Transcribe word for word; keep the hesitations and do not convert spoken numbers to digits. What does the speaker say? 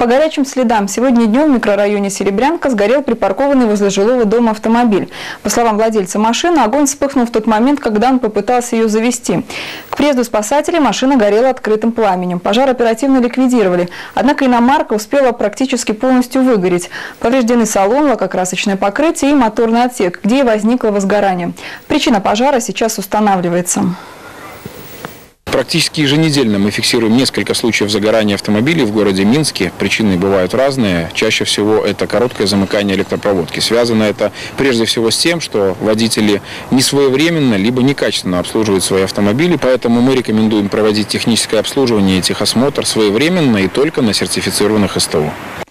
По горячим следам, сегодня днем в микрорайоне Серебрянка сгорел припаркованный возле жилого дома автомобиль. По словам владельца машины, огонь вспыхнул в тот момент, когда он попытался ее завести. К приезду спасателей машина горела открытым пламенем. Пожар оперативно ликвидировали. Однако иномарка успела практически полностью выгореть. Повреждены салон, лакокрасочное покрытие и моторный отсек, где и возникло возгорание. Причина пожара сейчас устанавливается. Практически еженедельно мы фиксируем несколько случаев загорания автомобилей в городе Минске. Причины бывают разные. Чаще всего это короткое замыкание электропроводки. Связано это прежде всего с тем, что водители не своевременно либо некачественно обслуживают свои автомобили. Поэтому мы рекомендуем проводить техническое обслуживание и техосмотр своевременно и только на сертифицированных СТО.